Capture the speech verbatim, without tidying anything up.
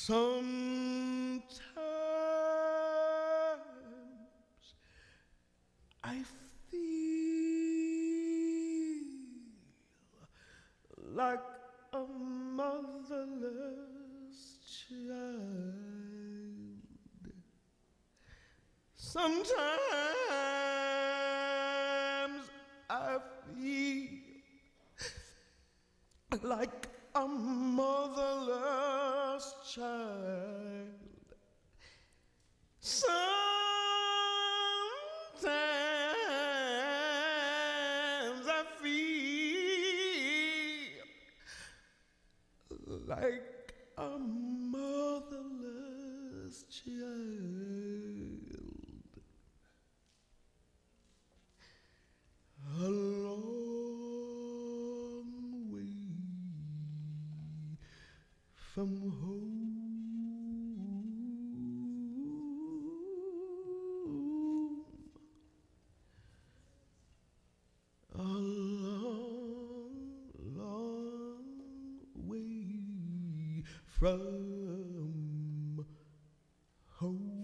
Sometimes I feel like a motherless child. Sometimes I feel like a motherless child. Sometimes I feel like a motherless child. A long way from home. A long, long way from home.